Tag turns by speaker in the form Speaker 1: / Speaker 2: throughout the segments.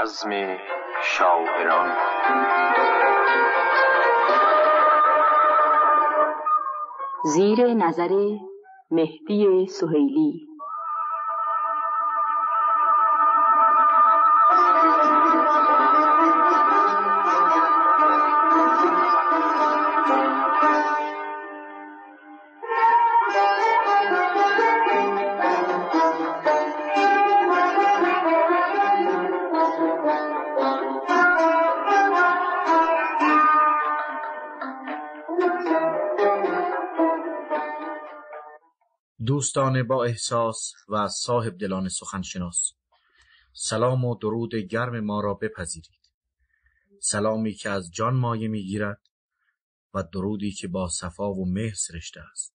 Speaker 1: بزم شاعران.
Speaker 2: زیر نظر مهدی سهیلی.
Speaker 3: دوستان با احساس و صاحب دلان سخنشناس، سلام و درود گرم ما را بپذیرید. سلامی که از جان مایه میگیرد و درودی که با صفا و مهر سرشته است.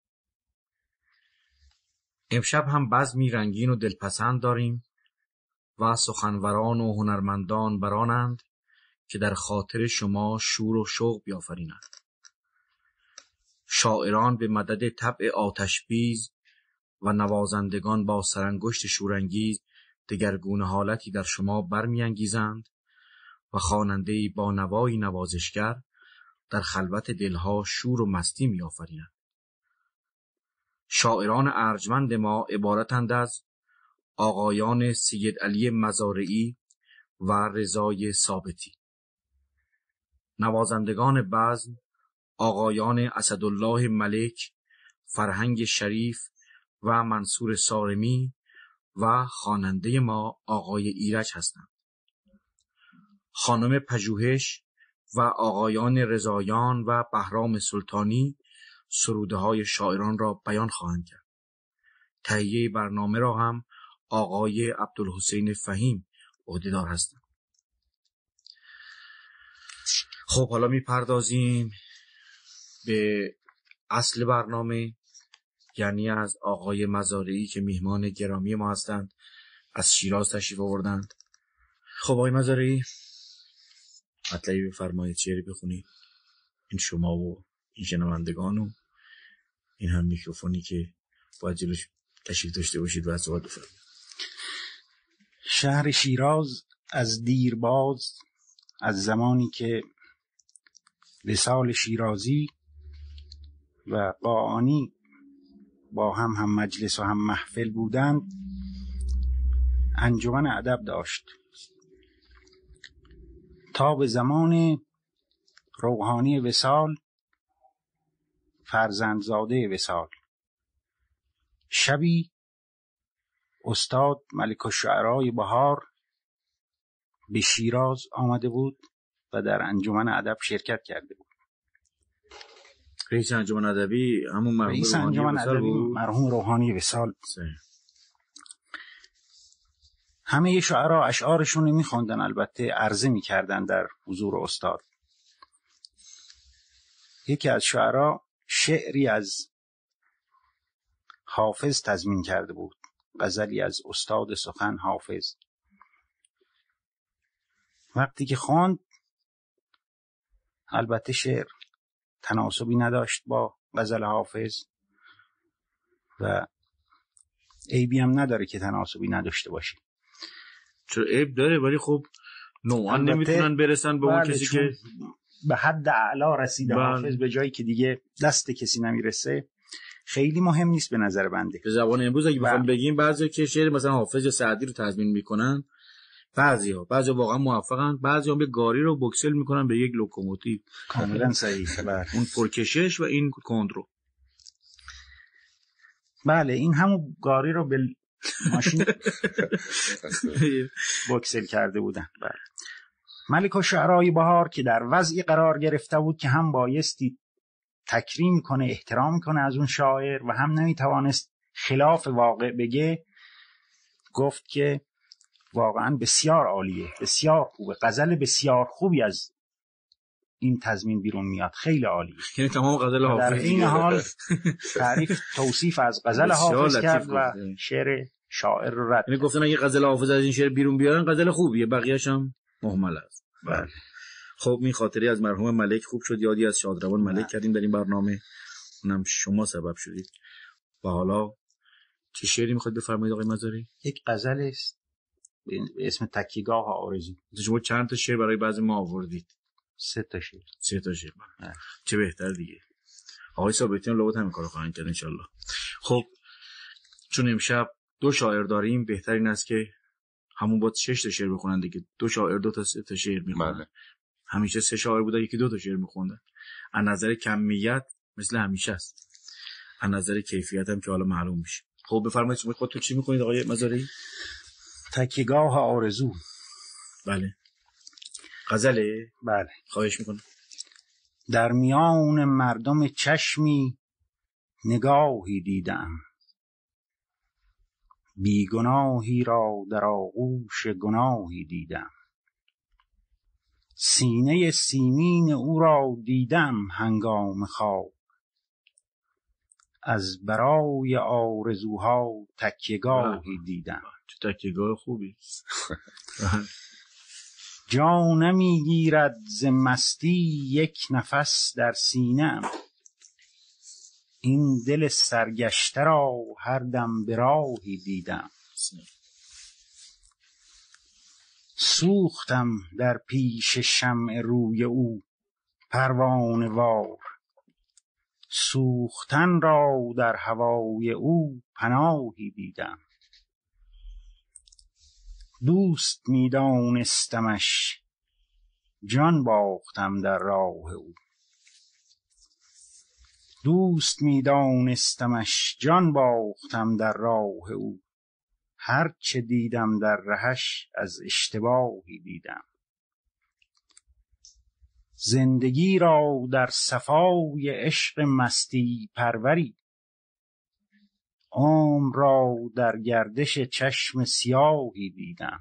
Speaker 3: امشب هم بزمی رنگین و دلپسند داریم و سخنوران و هنرمندان برانند که در خاطر شما شور و شوق بیافرینند. شاعران به مدد طبع آتش‌بیز و نوازندگان با سرانگشت شورانگیز دگرگونه حالتی در شما برمی‌انگیزند و خواننده‌ای با نوایی نوازشگر در خلوت دلها شور و مستی می‌آفریند. شاعران ارجمند ما عبارتند از آقایان سید علی مزارعی و رضای ثابتی. نوازندگان بزم آقایان اسدالله ملک، فرهنگ شریف و منصور سارمی و خواننده ما آقای ایرج هستند. خانم پژوهش و آقایان رضایان و بهرام سلطانی سروده های شاعران را بیان خواهند کرد. تهیه برنامه را هم آقای عبدالحسین فهیم عهده‌دار هستند. خب حالا میپردازیم به اصل برنامه، یعنی از آقای مزارعی که میهمان گرامی ما هستند، از شیراز تشریف آوردند. خب آقای مزارعی، مطلبی بفرمایید، شعری بخونید. این شما و این شنوندگان و این هم میکروفونی که باید جلوش تشریف داشته باشید و صحبت بفرمایید.
Speaker 4: شهر شیراز از دیرباز، از زمانی که وصال شیرازی و قاآنی با هم مجلس و هم محفل بودند، انجمن ادب داشت تا به زمان روحانی وصال، فرزندزاده وصال. شبی استاد ملک الشعرای بهار به شیراز آمده بود و در انجمن ادب شرکت کرده بود.
Speaker 3: رئیس انجمن ادبی همون
Speaker 4: مرحوم روحانی وصال. همه شعرا اشعارشون رو میخوندن، البته عرضه میکردن در حضور استاد. یکی از شعرا شعری از حافظ تضمین کرده بود، غزلی از استاد سخن حافظ. وقتی که خواند، البته شعر تناسبی نداشت با غزل حافظ و عیبی هم نداره که تناسبی نداشته باشه.
Speaker 3: چرا عیب داره؟ ولی خب نوعا نمیتونن برسن به اون کسی که
Speaker 4: به حد اعلا رسیده حافظ به جایی که دیگه دست کسی نمیرسه. خیلی مهم نیست به نظر بنده.
Speaker 3: به زبان امروز اگه بخوام بگیم، بعضی که شعر مثلا حافظ یا سعدی رو تضمین میکنن، بعضی واقعا موفقن، بعضی هم به گاری رو بوکسل میکنن به یک لوکوموتیو.
Speaker 4: کاملا صحیح.
Speaker 3: اون پرکشش و این کندرو.
Speaker 4: بله، این همون گاری رو به ماشین بوکسل کرده بودن. بله. ملک الشعرای بهار که در وضعی قرار گرفته بود که هم بایستی تکریم کنه، احترام کنه از اون شاعر و هم نمیتوانست خلاف واقع بگه، گفت که واقعا بسیار عالیه، بسیار خوبه، غزل بسیار خوبی از این تضمین بیرون میاد، خیلی عالیه.
Speaker 3: یعنی تمام غزل حافظ
Speaker 4: در این حال تعریف توصیف از غزل حافظ کرد و شعر شاعر رو رد.
Speaker 3: یعنی گفتن اگه غزل حافظ از این شعر بیرون بیارن غزل خوبیه، بقیه‌اش هم مهمل است.
Speaker 4: بله.
Speaker 3: خب این خاطری از مرحوم ملک خوب شد، یادی از شادروان ملک کردیم در این برنامه، اونم شما سبب شدید. و حالا چه شعری میخواید بفرمایید آقای مزاری؟
Speaker 4: یک غزل است به اسم تکیهگاه آرزو.
Speaker 3: شما چند تا شعر برای بعضی ما آوردید؟
Speaker 4: 3 تا شعر.
Speaker 3: 3 تا شعر. چه بهتر دیگه. آقای ثابتیان لابد همین کارو خواهند کرد انشالله. خب چون امشب 2 شاعر داریم، بهتر این است که همون با 6 تا شعر بخونن دیگه. 2 شاعر 2 تا 3 تا شعر میخونن.
Speaker 5: بله.
Speaker 3: همیشه 3 شاعر بوده، یکی 2 تا شعر میخوندن. از نظر کمیت مثل همیشه است، از نظر کیفیت هم که حالا معلوم میشه. خب بفرمایید شما خودتون چی میخونید آقای مزارعی؟
Speaker 4: تکیهگاه آرزو.
Speaker 3: بله. غزله؟
Speaker 4: بله.
Speaker 3: خواهش میکنم.
Speaker 4: در میان مردم چشمی نگاهی دیدم، بیگناهی را در آغوش گناهی دیدم. سینه سیمین او را دیدم هنگام خواب، از برای آرزوها تکیهگاهی دیدم.
Speaker 3: چه تکیهگاه خوبی.
Speaker 4: جا نمیگیرد ز مستی یک نفس در سینه‌ام، این دل سرگشته را هر دم به راهی دیدم. سوختم در پیش شمع روی او پروانه وار، سوختن را در هوای او پناهی دیدم. دوست می‌دانستمش جان باختم در راه او، دوست می‌دانستمش جان باختم در راه او. هر چه دیدم در رهش از اشتباهی دیدم. زندگی را در صفای عشق مستی پروری، عمر را در گردش چشم سیاهی دیدم.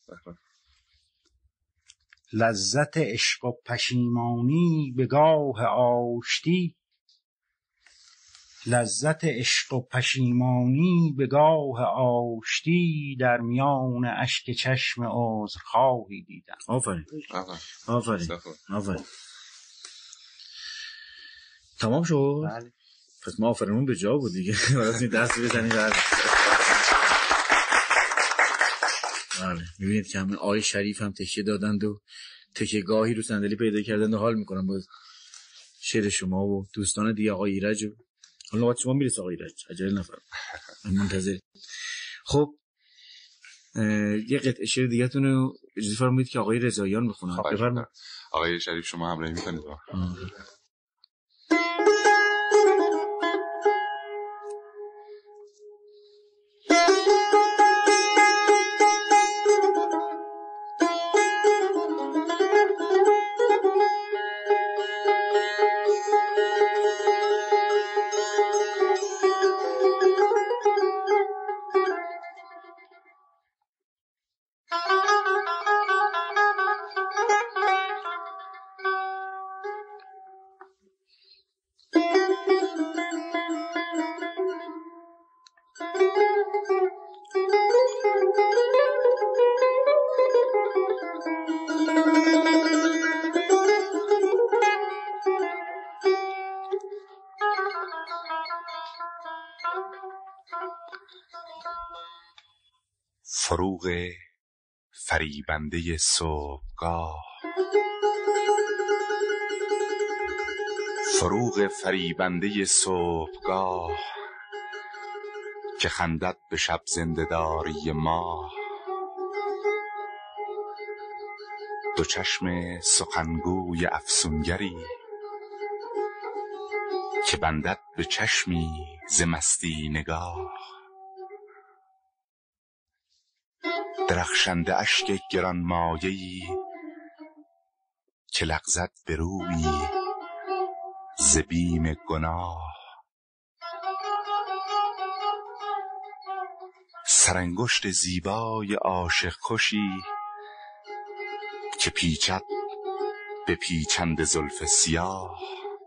Speaker 4: لذت عشق و پشیمانی به گاه آشتی، لذت عشق و پشیمانی به گاه آشتی، در میان اشک چشم عذرخواهی دیدم.
Speaker 3: آفرین. تمام شد؟
Speaker 4: بله.
Speaker 3: پس ما آفرینمون به جا بود دیگه. برای دست بزنید. بله میبینید که همین آقای شریف هم تکیه دادند و تکیهگاهی رو صندلی پیدا کردند و حال میکنم با شعر شما و دوستان دیگه. آقای ایرج حالا وقت شما میرسه آقای ایرج، عجله نفرم، من منتظر. خب یه قطعه شعر دیگه تون رو اجازه فرمایید که آقای رضاییان بخونن. بفرمایید
Speaker 5: آقای شریف شما همراهی میکنید.
Speaker 6: فروغ فریبنده صبحگاه، فروغ فریبنده صبحگاه که خندد به شب زنده‌داری ماه. دو چشم سخنگوی افسونگری که بندد به چشمی ز مستی نگاه. درخشنده اشک گرانمایه‌ای که لغزد به رویی ز بیم گناه. سرانگشت زیبای عاشق کشی که پیچد به پیچند زلف سیاه.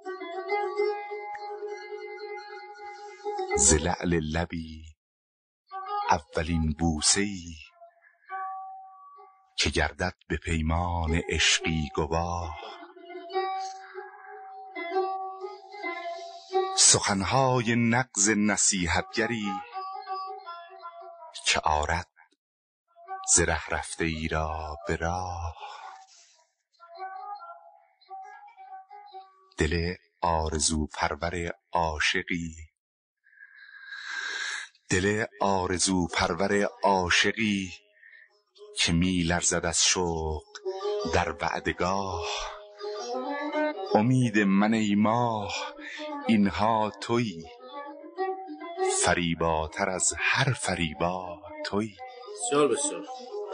Speaker 6: ز لعل لبی اولین بوسه‌ای که گردد به پیمان عشقی گواه. سخنهای نغز نصیحتگری که آرد ز ره رفته ای را به راه، دل آرزو پرور عاشقی، دل آرزو پرور عاشقی که می لرزد از شوق در وعدگاه. امید من ای ماه اینها تویی، فریباتر از هر فریبا تویی.
Speaker 3: بسیار بسیار.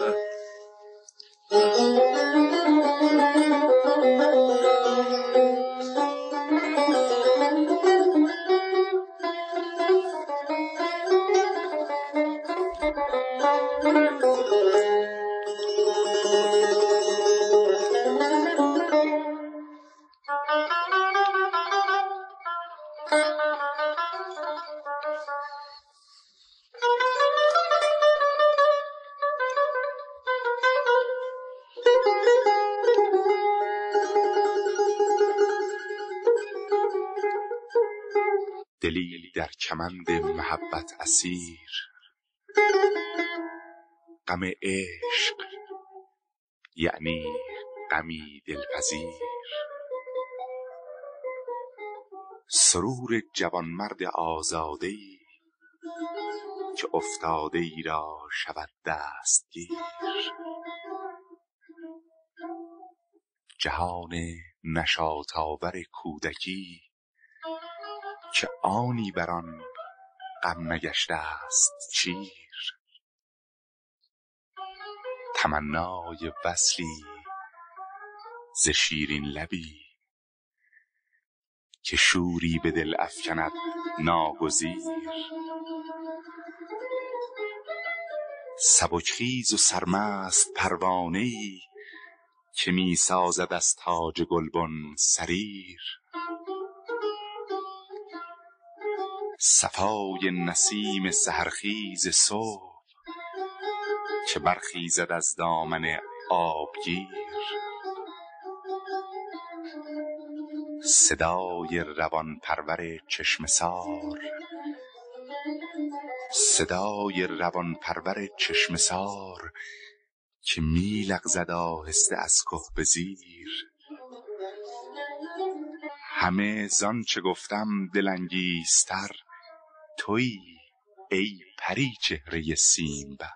Speaker 6: دلی در کمند محبت اسیر، غم عشق یعنی غمی دلپذیر. سرور جوانمرد آزاده‌ای که افتاده ای را شود دستگیر. جهان نشاط آور کودکی که آنی بر آن غم نگشته است چیر. تمنای وصلی ز شیرین لبی که شوری به دل افکند ناگزیر. سبکخیز و سرمست پروانه‌ای که می سازد از تاج گلبن سریر. صفای نسیم سحرخیز صبح که برخیزد از دامن آبگیر. صدای روان پرور چشمه سار، صدای روان پرور چشمه سار که می لغزد آهسته از که به زیر. همه زان چه گفتم دلانگیزتر تویی ای پری چهره سیمبر.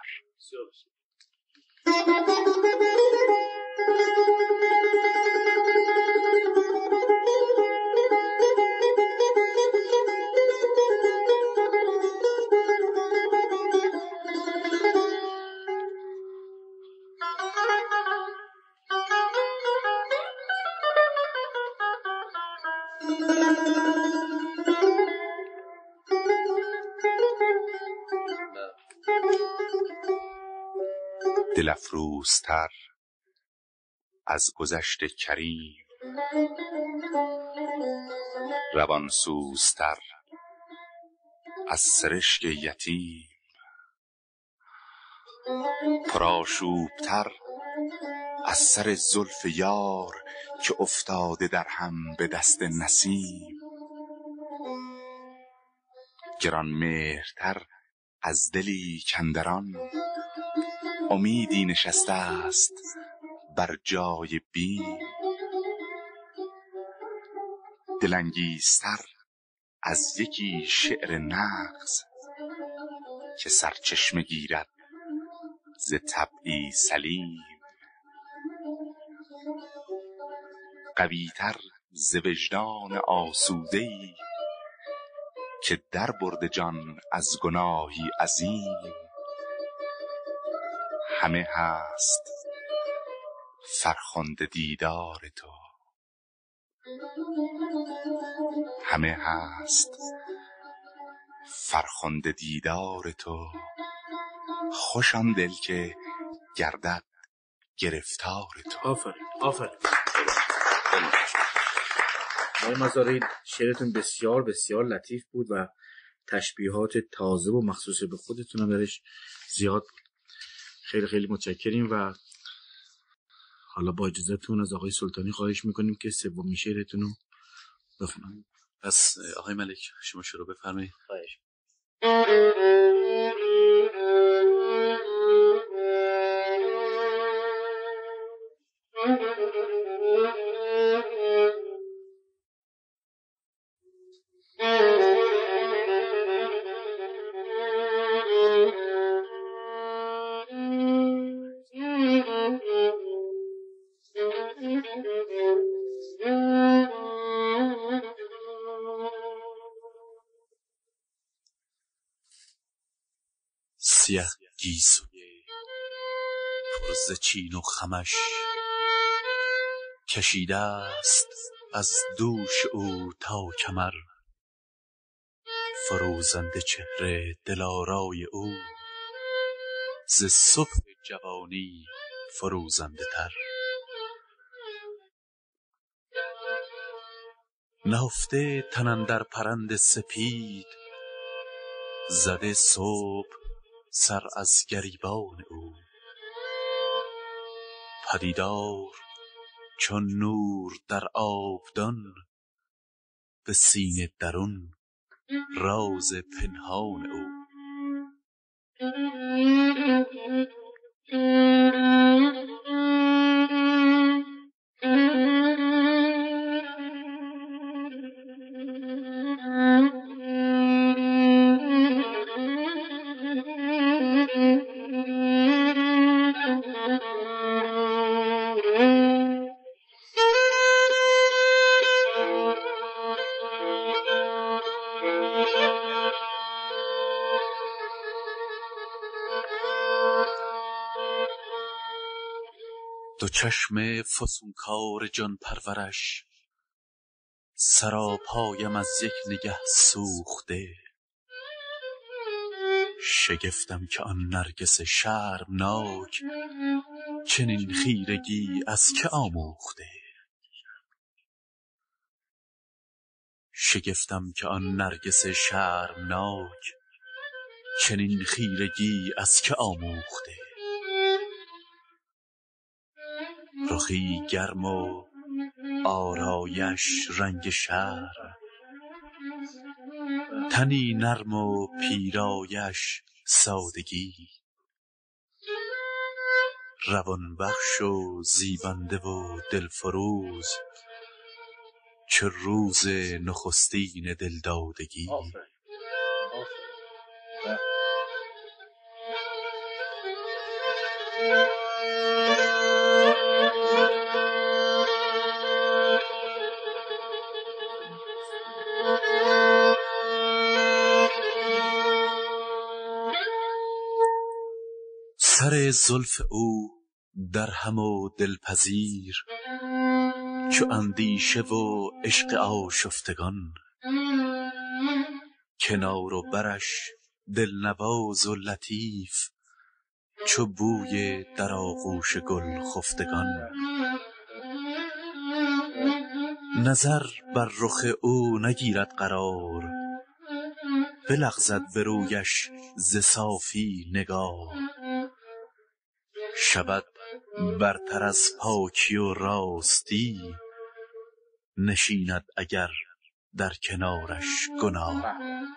Speaker 6: دل افروزتر از گذشت کریم، روان سوزتر از سرشک یتیم. پرآشوبتر از سر زلف یار که افتاده در هم به دست نسیم. گرانمهرتر از دلی کاندران امیدی نشسته است بر جای بیم. دلانگیزتر از یکی شعر نغز که سرچشمه گیرد ز طبعی سلیم. قویتر ز وجدان آسوده‌ای که در برده جان از گناهی عظیم. همه هست فرخنده دیدار تو، همه هست فرخنده دیدار تو. خوش آن دل که گردد گرفتار تو.
Speaker 3: آفرین آفرین. آقای مزارعی شعرتون بسیار بسیار لطیف بود و تشبیهات تازه و مخصوص به خودتون هم درش زیاد بود. خیلی خیلی متشکریم و حالا با اجازهتون از آقای سلطانی خواهش میکنیم که سومین شعرتون رو بخونم.
Speaker 7: پس آقای ملک شما شروع بفرمایید.
Speaker 3: خواهش.
Speaker 7: سیه گیسوی پر ز چین و خمش کشیده است از دوش او تا کمر. فروزنده چهره دلارای او ز صبح جوانی فروزنده تر. نهفته تن اندر پرند سپید زده صبح سر از گریبان او. پدیدار چون نور در آبدان به سینه درون راز پنهان او. دو چشم فسونکار جان پرورش سراپایم از یک نگه سوخته. شگفتم که آن نرگس شرمناک چنین خیرگی از که آموخته. شگفتم که آن نرگس شرمناک چنین خیرگی از که آموخته. رخی گرم و آرایش رنگ شرم، تنی نرم و پیرایش سادگی. روان بخش و زیبنده و دلفروز چه روز نخستین دلدادگی. سر زلف او در هم و دلپذیر چو اندیشه و عشق آشفتگان. کنار و برش دلنواز و لطیف چو بوی در آغوش گل خفتگان. نظر بر رخ او نگیرد قرار بلغزد به رویش ز صافی نگار. شود برتر از پاکی و راستی نشیند اگر در کنارش گناه.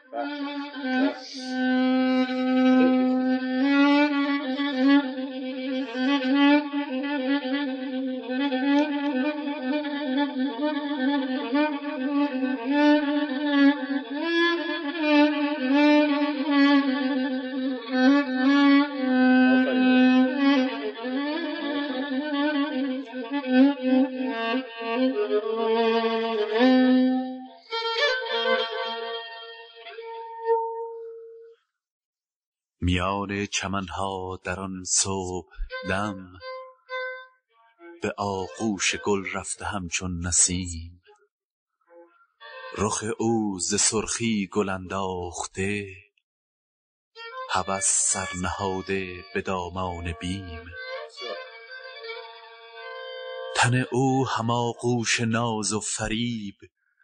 Speaker 7: میان چمنها در آن صبح دم به آغوش گل رفته همچون نسیم. رخ او ز سرخی گل انداخته هوس سر نهاده به دامان بیم. تن او هماغوش ناز و فریب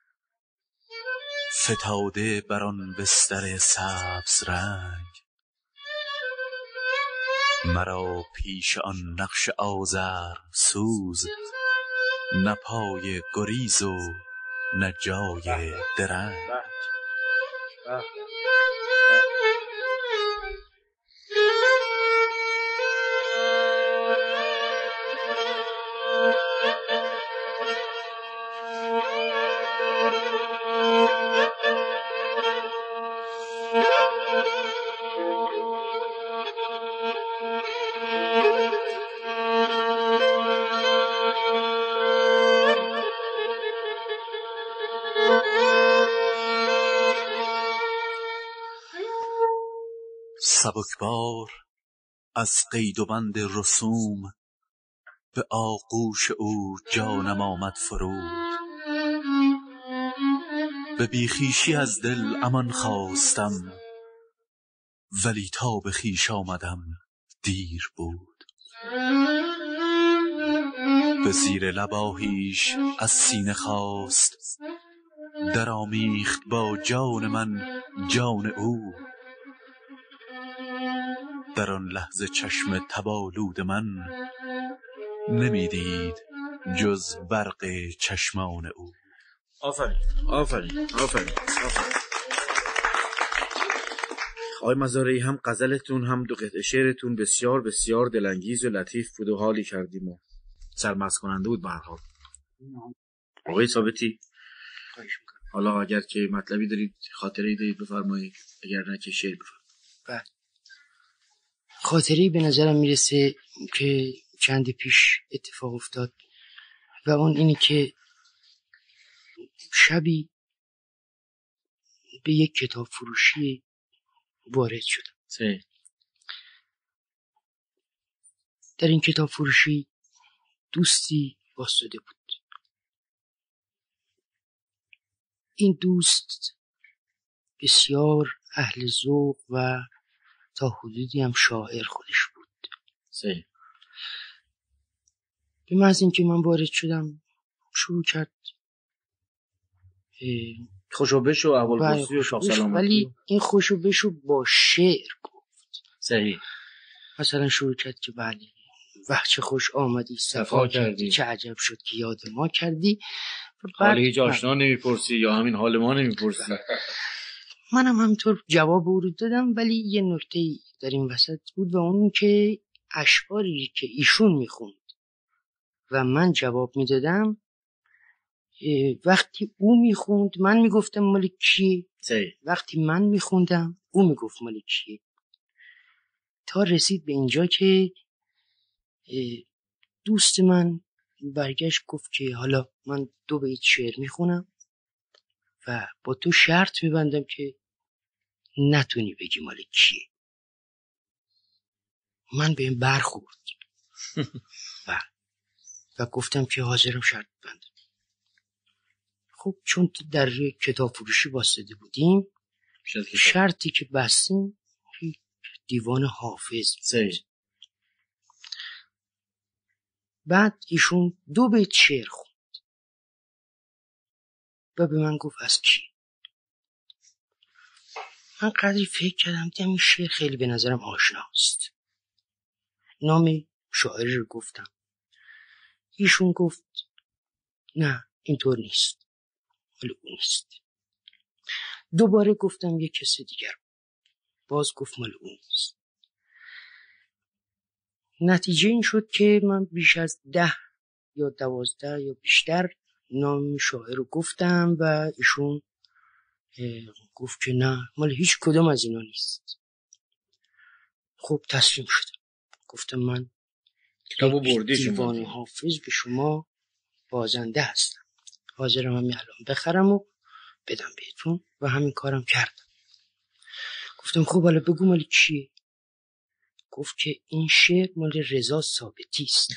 Speaker 7: فتاده بر آن بستر سبز رنگ. مرا پیش آن نقش آزرم سوز نه پای گریز و نه جای درنگ. سبکبار از قید و بند رسوم، به آغوش او جانم آمد فرود. به بیخیشی از دل امان خواستم، ولی تا به خویش آمدم دیر بود. به زیر لب آهیش از سینه خواست، درآمیخت با جان من جان او. در آن لحظه چشم تبالود من، نمیدید جز برق چشمان او.
Speaker 3: آفرین آفرین آفرین آفرین. آقای مزارعی، هم غزلتون هم دو قطعه شعرتون بسیار بسیار دلانگیز و لطیف بود و حالی کردیم و سرمست کننده بود به هر حال. آقای ثابتی، حالا اگر که مطلبی دارید، خاطره‌ای دارید بفرمایید، اگر نه که شعر بفرمایید.
Speaker 8: خاطره‌ای به نظرم میرسه که چند پیش اتفاق افتاد و اون اینی که شبی به یک کتاب فروشی وارد شدم. در این کتاب فروشی دوستی واسطه بود. این دوست بسیار اهل ذوق و تا حدودی هم شاعر خودش بود. به محض اینکه من وارد شدم شروع کرد
Speaker 3: خوشو بشو احوالپرسی و شاه سلامتی،
Speaker 8: ولی این خوشو بشو با شعر گفت.
Speaker 3: صحیح.
Speaker 8: مثلا شروع کرد که بله وقت چه خوش آمدی صفا کردی، چه عجب شد که یاد ما کردی.
Speaker 3: حال هیچ آشنا نمیپرسی یا همین حال ما نمیپرسی.
Speaker 8: منم همینطور جواب او رو دادم، ولی یه نکته در این وسط بود و اون که اشعاری که ایشون میخوند و من جواب میدادم، وقتی او میخوند من میگفتم مال کیه، وقتی من میخوندم او میگفت مال کیه، تا رسید به اینجا که دوست من برگشت گفت که حالا من 2 بیت شعر میخونم و با تو شرط میبندم که نتونی بگی مال کیه. من به این برخورد و گفتم که حاضرم شرط ببندم. خب چون در کتاب فروشی واسطه بودیم، شرطی که بستیم دیوان حافظ. بعد ایشون 2 بیت شعر خوند و به من گفت از کی. من قدری فکر کردم دیدم این شعر خیلی به نظرم آشناست. نام شاعری رو گفتم. ایشون گفت نه اینطور نیست، ولی اون نیست. دوباره گفتم یک کسی دیگر، باز گفت مال اون نیست. نتیجه این شد که من بیش از 10 یا 12 یا بیشتر نام شاعر رو گفتم و ایشون گفت که نه مال هیچ کدام از اینا نیست. خب تسلیم شدم، گفتم من دیوان حافظ به شما بازنده هستم، حاضرم همین الان بخرم و بدم بهتون و همین کارم کردم. گفتم خب حالا بگو مال چیه؟ گفت که این شعر مال رضا ثابتی است.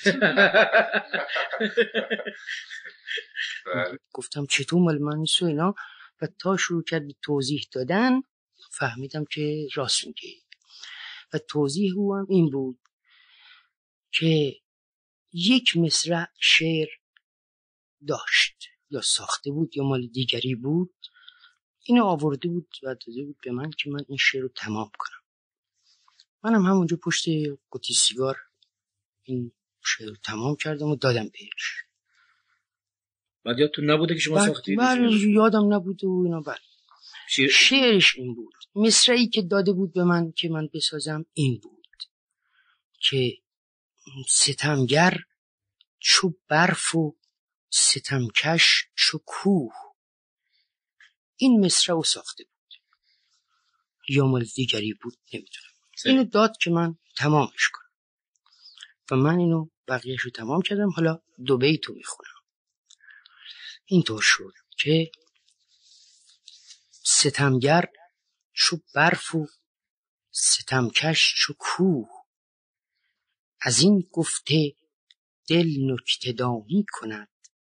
Speaker 8: گفتم چطور مال من نیست و اینا، و تا شروع کرد توضیح دادن فهمیدم که راست میگه. و توضیح او هم این بود که یک مصرع شعر داشت یا ساخته بود یا مال دیگری بود، اینو آورده بود و داده بود به من که من این شعر رو تمام کنم. منم همونجا پشت قوطی سیگار این شعر رو تمام کردم و دادم بهش.
Speaker 3: بعد یادتون نبوده که شما ساختید؟
Speaker 8: بله یادم نبوده و اینا. بله شعرش این بود، مصرعی که داده بود به من که من بسازم این بود که ستمگر چو برف و ستمکش چو کوه. این مصرع رو ساخته بود یا مال دیگری بود نمیدونم. اینو داد که من تمامش کنم و من اینو بقیهش رو تمام کردم. حالا 2 بیت رو میخونم. اینطور شد که ستمگر چو برف و ستمکش چو کوه. از این گفته دل نکته دانی کند،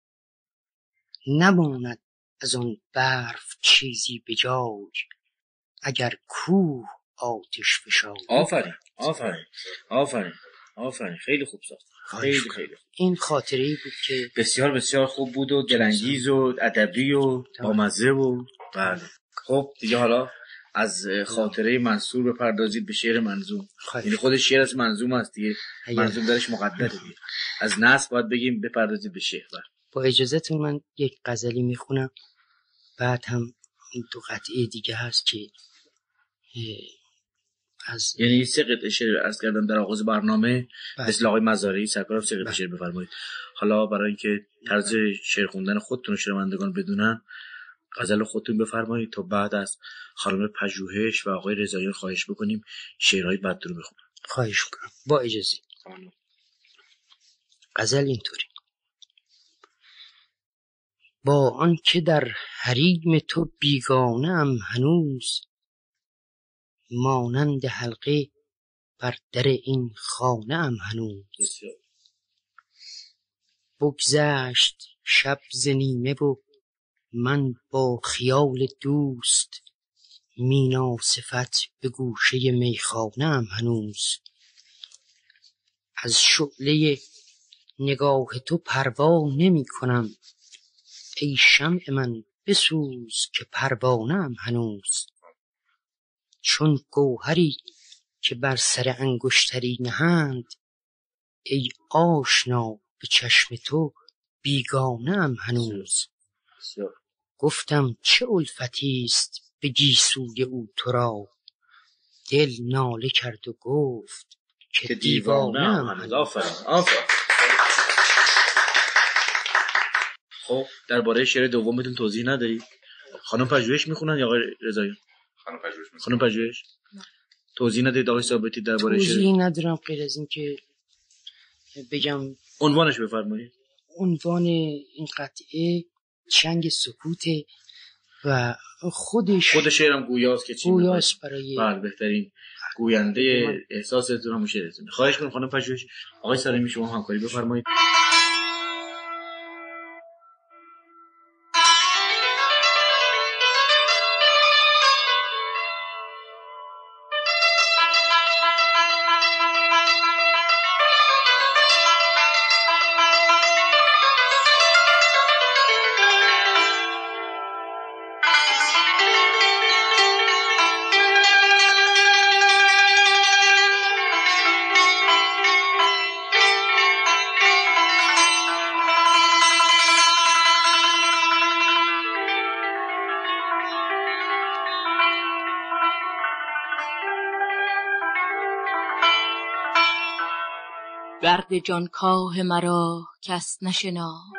Speaker 8: نماند از آن برف چیزی به جای، اگر کوه آتش فشانی.
Speaker 3: آفرین آفرین آفرین آفرین، خیلی خوب ساخت، خیلی خیلی خوب.
Speaker 8: این خاطره‌ای بود که
Speaker 3: بسیار بسیار خوب بود و دلانگیز و ادبی و بامزه و بله. خب دیگه حالا از خاطره منصور بپردازید به شعر منظوم. یعنی خود شعر از منظوم است دیگه، منظوم درش مقدره دیگه. از نثر باید بگیم بپردازید به شعر.
Speaker 8: با اجازهتون من یک غزلی میخونم، بعد هم این 2 قطعه دیگه هست که از
Speaker 3: یعنی 3 قطعه شعر عرض کردم در آغاز برنامه. مثل آقای مزارعی سرکار 3 قطعه شعر بفرمایید. حالا برای اینکه طرز شعر خوندن خودتون رو شنوندگان بدونن، غزل خودتون بفرمایید تا بعد از خانم پژوهش و آقای رضاییان خواهش بکنیم شعرهای بد رو بخونن.
Speaker 8: خواهش میکنم با اجازه. غزل اینطوری: با آن که در حریم تو بیگانه ام هنوز، مانند حلقه بر در این خانه ام هنوز. بگذشت شب ز نیمه و من با خیال دوست، مینا صفت به گوشه میخانه ام هنوز. از شعله نگاه تو پروا نمی کنم، ای شمع من بسوز که پروانه ام هنوز. چون گوهری که بر سر انگشتری نهند، ای آشنا به چشم تو بیگانه ام هنوز. گفتم چه الفتی است به گیسوی او تو را، دل ناله کرد و گفت که دیوانه ام هنوز.
Speaker 3: آفرین. خب درباره شعر دومتون توضیح ندارید؟ خانم پژوهش میخونن یا آقای رضایی؟ خانم پژوهش توضیح ندارید آقای ثابتی درباره شعر؟
Speaker 8: توضیح ندارم غیر از این که بگم
Speaker 3: عنوانش بفرمایید.
Speaker 8: عنوان این قطعه چنگ سکوته و خود شعرم
Speaker 3: گویاست که چی
Speaker 8: گویاست برای
Speaker 3: بهترین گوینده احساستون هم شعرتون. خواهش کنم خانم پژوهش. آقای سلیمی شما همکاری بفرمایید.
Speaker 2: درد جانکاه مرا کس نشناخت،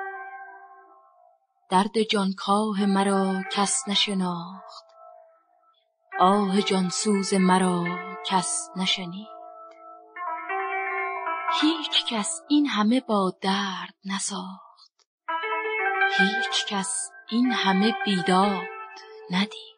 Speaker 2: درد جانکاه مرا کس نشناخت، آه جانسوز مرا کس نشنید. هیچ کس این همه با درد نساخت، هیچ کس این همه بیداد ندید.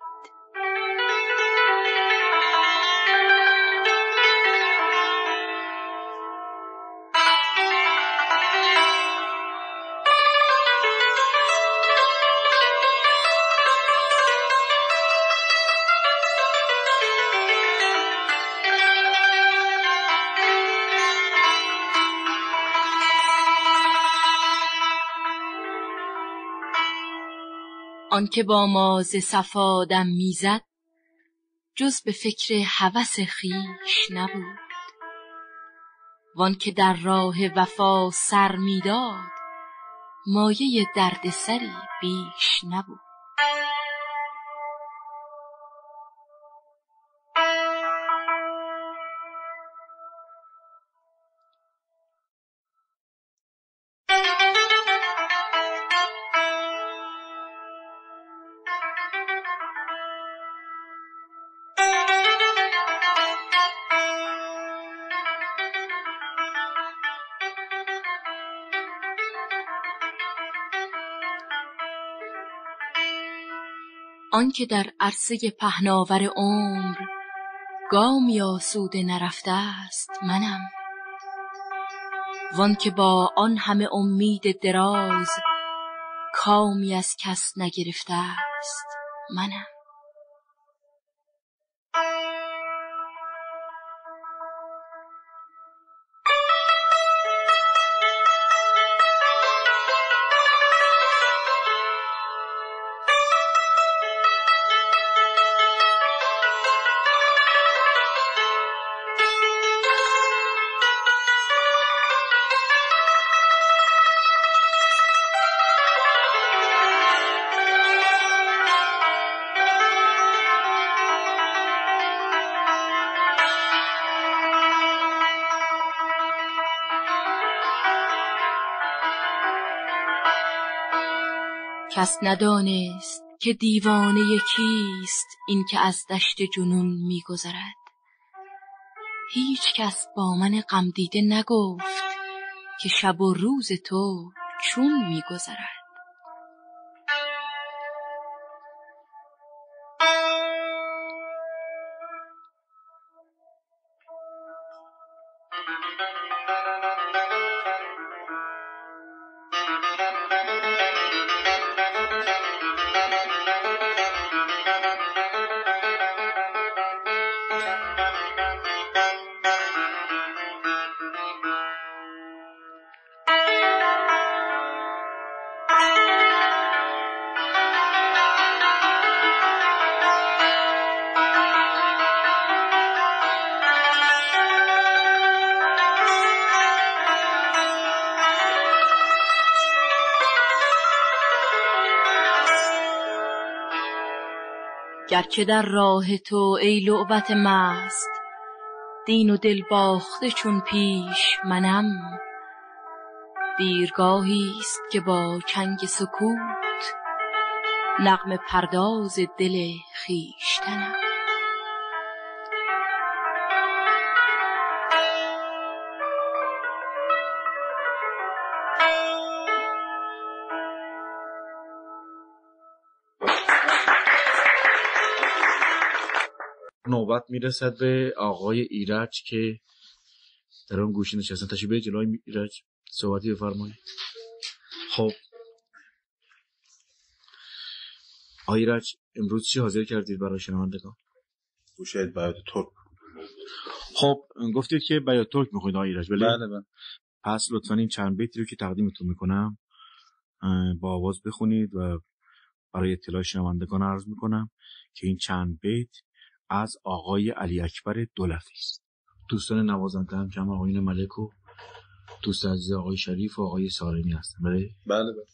Speaker 2: آنکه با ما ز صفا دم میزد، جز به فکر هوس خویش نبود. وانکه در راه وفا سر میداد، مایه درد سری بیش نبود. آنکه در عرصه پهناور عمر، گامی آسوده نرفته است منم، وان که با آن همه امید دراز کامی از کس نگرفته است منم. کس ندانست که دیوانه کیست این که از دشت جنون می‌گذرد. هیچ کس با من غم دیده نگفت که شب و روز تو چون می‌گذرد. گرچه در راه تو ای لعبت مست، دین و دل باخته چون پیش منم. دیرگاهیست که با چنگ سکوت نغمه پرداز دل خویشتنم.
Speaker 3: نوبت میرسد به آقای ایرج که در اون گوشه نشستن. تشریف بیارید جلوی ایرج، صحبتی بفرمایید. خب آقای ایرج، امروز چی حاضر کردید برای شنوندگان؟
Speaker 9: گوشه بیات ترک.
Speaker 3: خب گفتید که بیات ترک میخواید آقای ایرج،
Speaker 9: بله بله.
Speaker 3: پس لطفاً این چند بیتی رو که تقدیمتون میکنم با آواز بخونید و برای اطلاع شنوندگان عرض میکنم که این چند بیت از آقای علی اکبر دولفی است. دوستان نوازنده هم جمع آقایون ملک و دوست عزیز آقای شریف و آقای سارمی هستن. بله
Speaker 9: بله بله.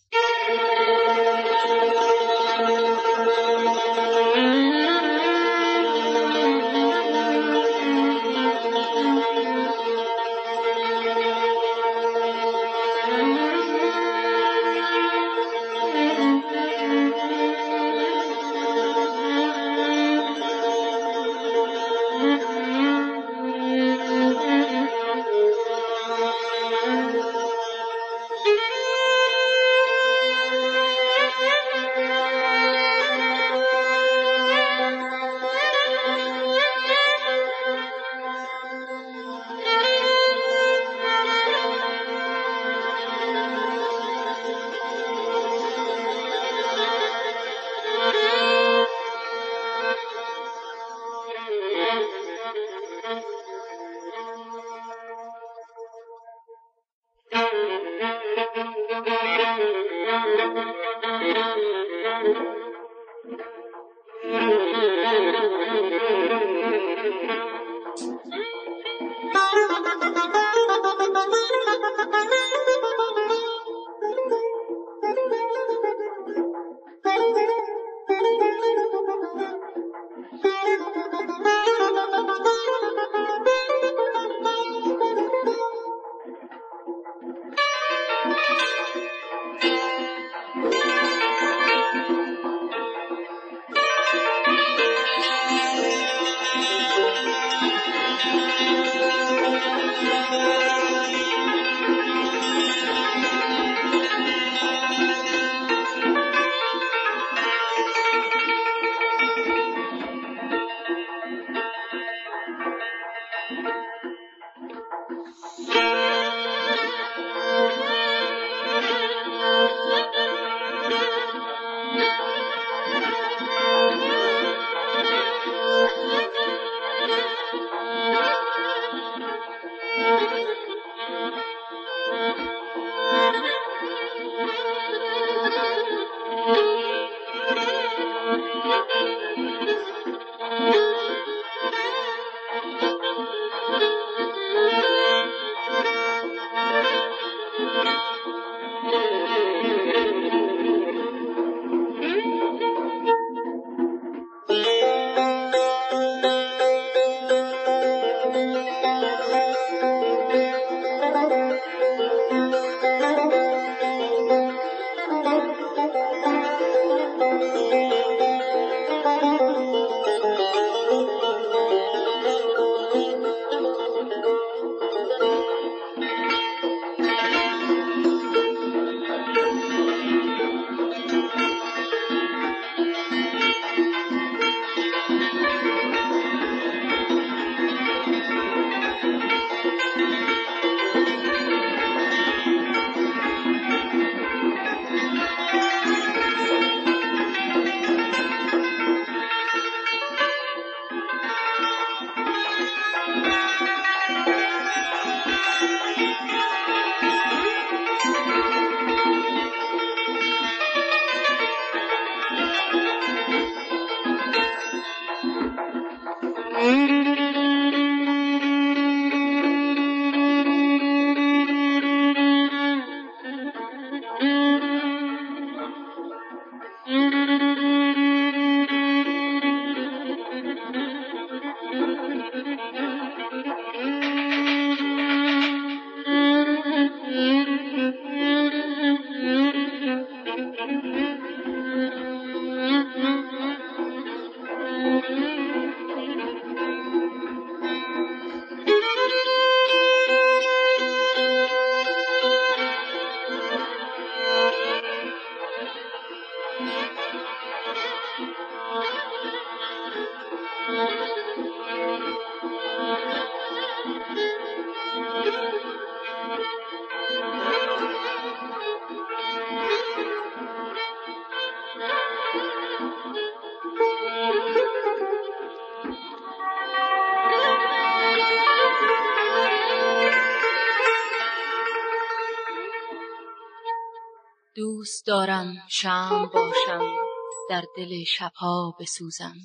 Speaker 2: دوست دارم شمع باشم، در دل شبها بسوزم،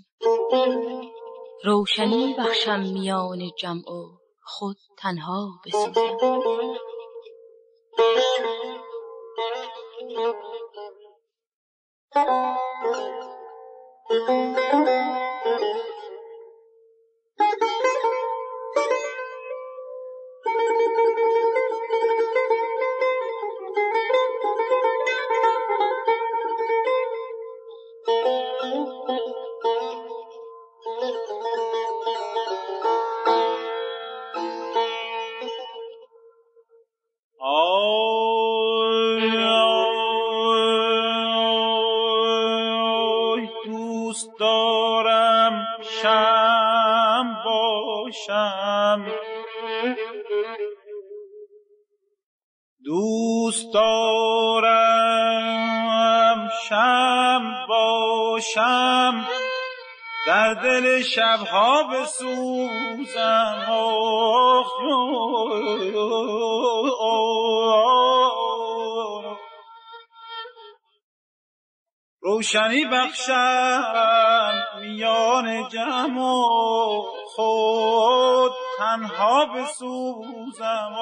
Speaker 2: روشنی بخشم میان جمع و خود تنها بسوزم.
Speaker 10: دوست دارم شمع باشم، دوست دارم شمع باشم، در دل شبها بسوزم. روشنی بخشم میان جمع و خود تنها بسوزم.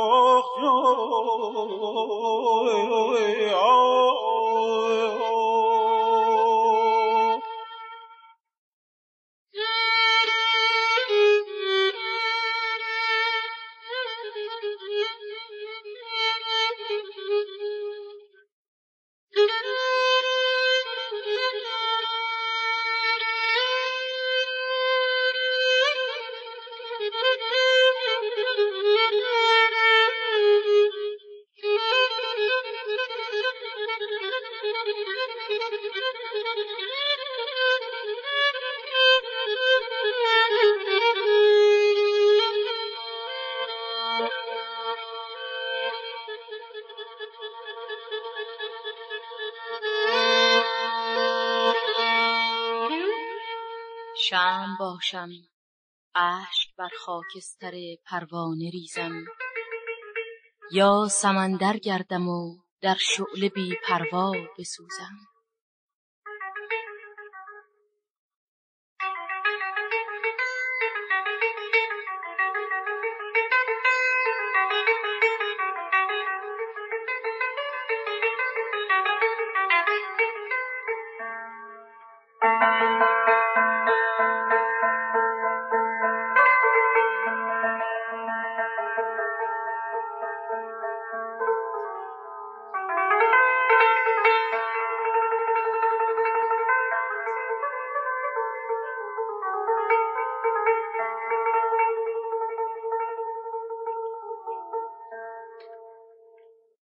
Speaker 2: شمع باشم، اشک بر خاکستر پروانه ریزم، یا سمندر گردم و در شعله بی پروا بسوزم.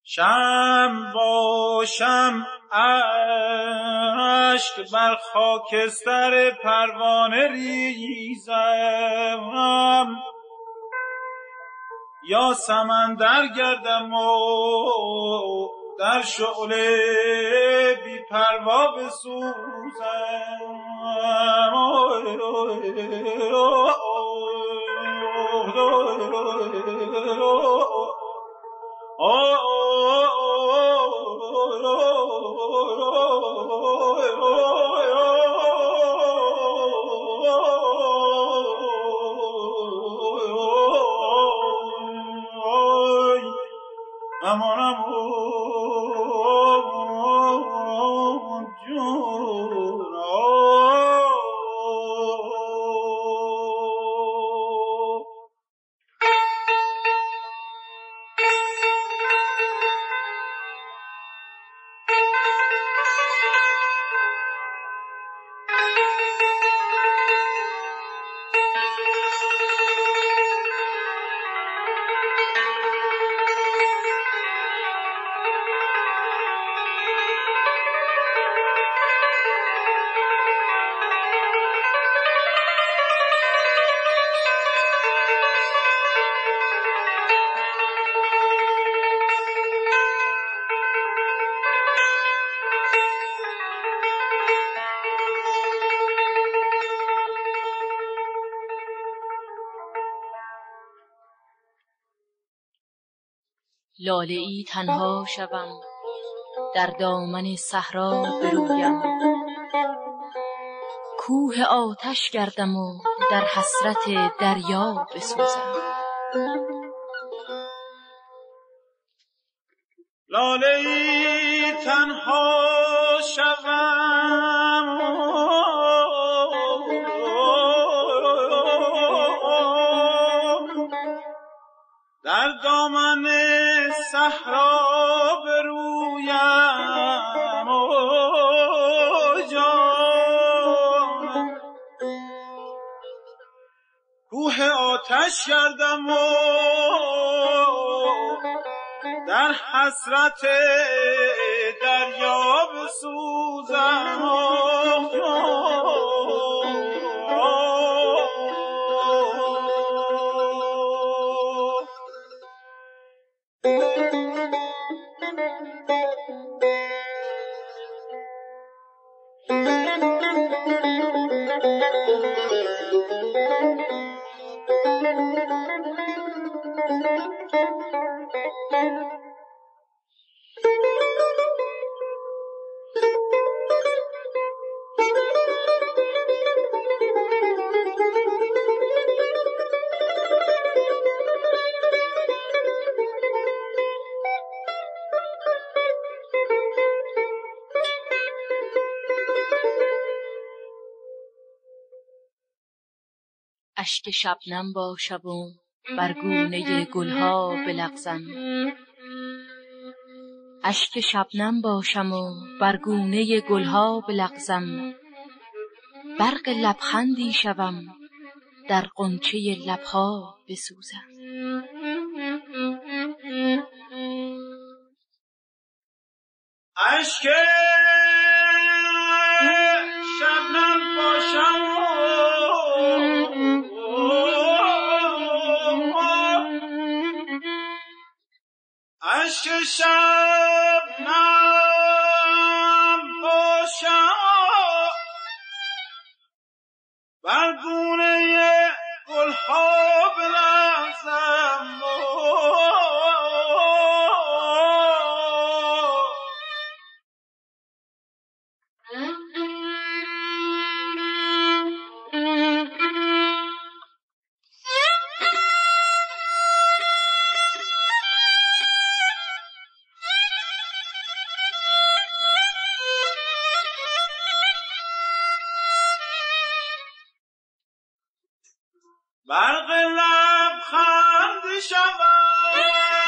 Speaker 10: شم باشم اشک بر خاکستر پروانه ریزم، یا سمندر گردم و در شعله بی پروا بسوزم.
Speaker 2: لاله ای تنها شوم، در دامن صحرا برویم، کوه آتش گردم و در حسرت دریا بسوزم.
Speaker 10: لاله ای تنها شوم، در دامن صحرا برویم، جان کوه آتش گردم و در حسرت دریا بسوزم.
Speaker 2: اشک شبنم باشم و بر گونه گلها بلغزم، اشک شبنم باشم و بر گونه گلها بلغزم، برق لبخندی شوم در غنچه لبها بسوزم.
Speaker 10: اشک شبنم باشم اشک شبنم باشم، بر گونه گلها بلغزم، برق لبخند شوم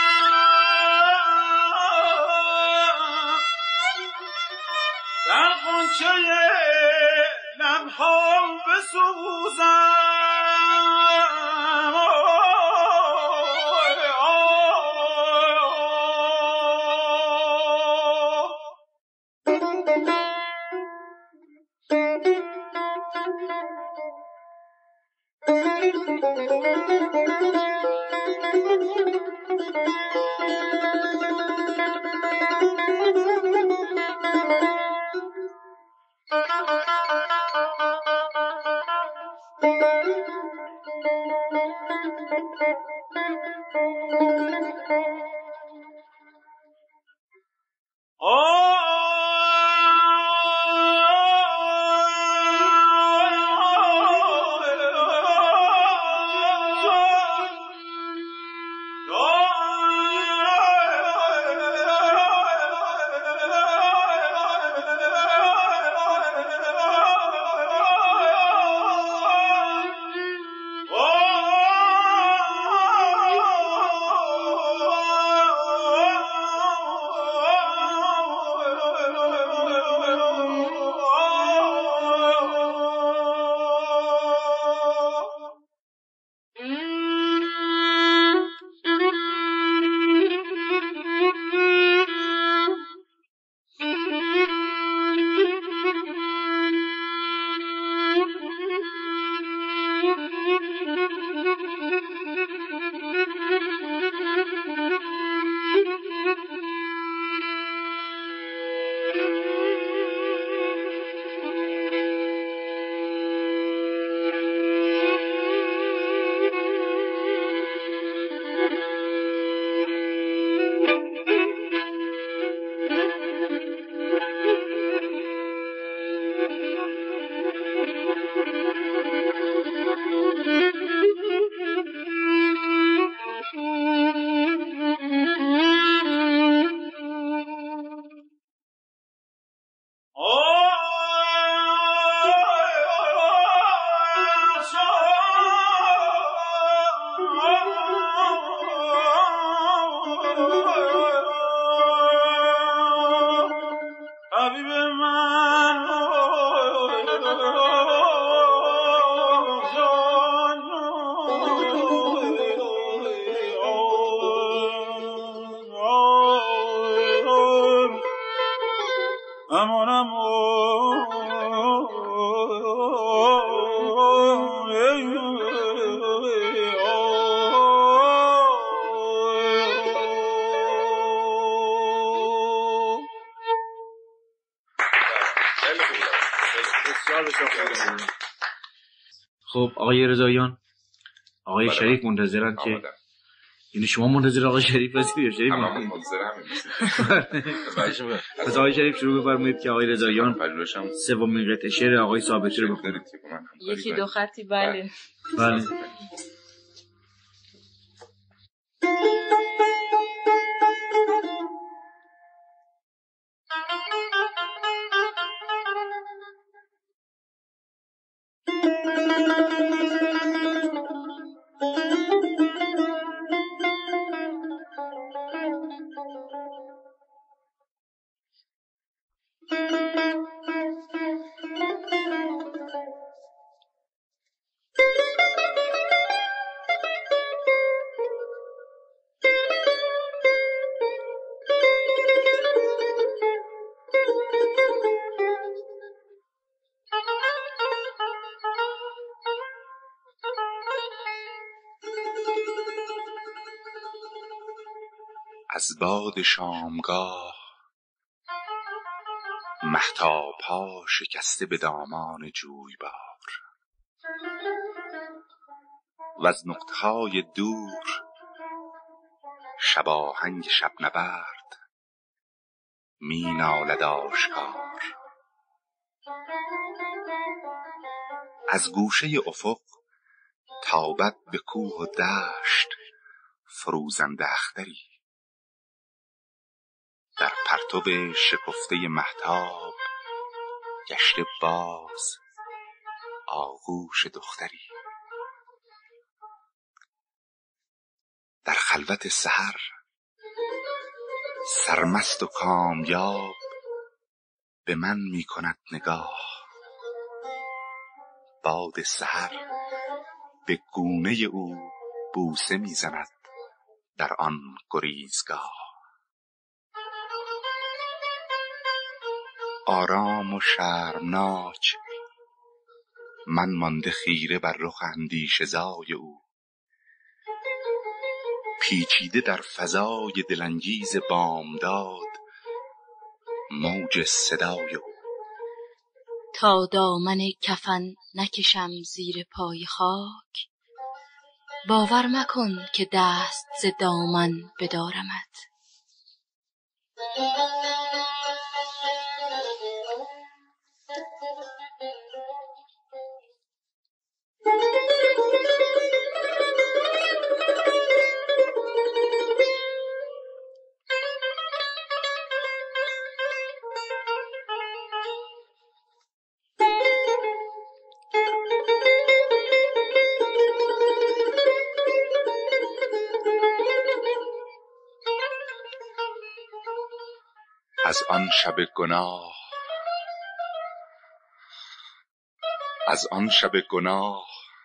Speaker 10: در غنچه لبها بسوزم.
Speaker 3: خب آقای رضاییان، آقای شریف منتظرن که یعنی شما منتظر آقای شریف هستید یا شریف پس آقای شریف شروع بفرمایید که آقای رضاییان سومین قطعه شعر آقای ثابتی رو بخونید.
Speaker 2: یکی دو خطی. بله
Speaker 3: بله.
Speaker 6: از باد شامگاه مهتاب‌ها شکسته به دامان جویبار و از نقطه‌های دور شباهنگ شبنبرد می نالد آشکار. از گوشه افق تابد به کوه و دشت فروزنده اختری، در پرتو شکفته مهتاب گشته باز آغوش دختری. در خلوت سحر سرمست و کامیاب به من می کند نگاه، باد سحر به گونه او بوسه می زند در آن گریزگاه. آرام و شرمناک، من مانده خیره بر رخ اندیشه زای او. پیچیده در فضای دلانگیز بامداد، موج صدای او.
Speaker 2: تا دامن کفن نکشم زیر پای خاک، باور مکن که دست ز دامن بدارمت.
Speaker 6: از آن شب گناه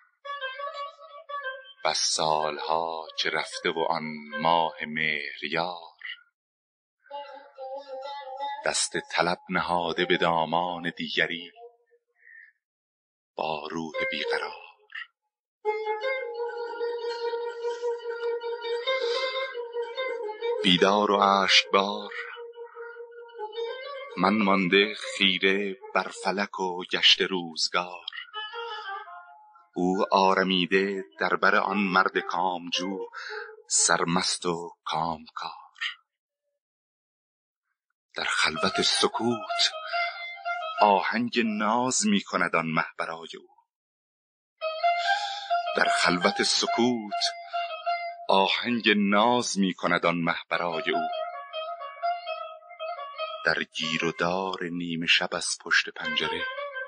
Speaker 6: بس سالها که رفته و آن ماه مهریار، دست طلب نهاده به دامان دیگری با روح بیقرار. بیدار و اشکبار، من مانده خیره بر فلک و گشت روزگار. او آرمیده در بر آن مرد کامجو، سرمست و کامکار. در خلوت سکوت آهنگ ناز می کند آن مه برای او. در خلوت سکوت آهنگ ناز می کند آن مه برای او. در گیر و دار نیمه شب از پشت پنجره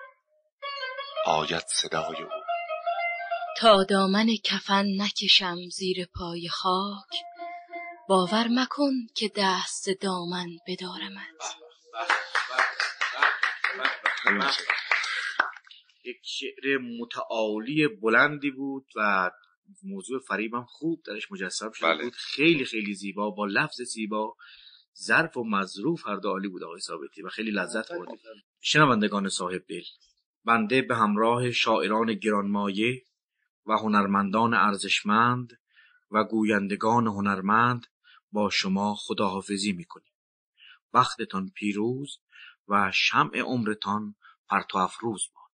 Speaker 6: آید صدای او.
Speaker 2: تا دامن کفن نکشم زیر پای خاک، باور مکن که دست دامن بدارمت.
Speaker 3: یک شعر متعالی بلندی بود و موضوع فریبم خوب درش مجسم شده بود. خیلی خیلی زیبا، با لفظ زیبا، ظرف و مظروف هر دو عالی بود آقای ثابتی و خیلی لذت بردیم. شنوندگان صاحب دل، بنده به همراه شاعران گرانمایه و هنرمندان ارزشمند و گویندگان هنرمند با شما خداحافظی میکنیم. وقتتان پیروز و شمع عمرتان پرتو افروز باد.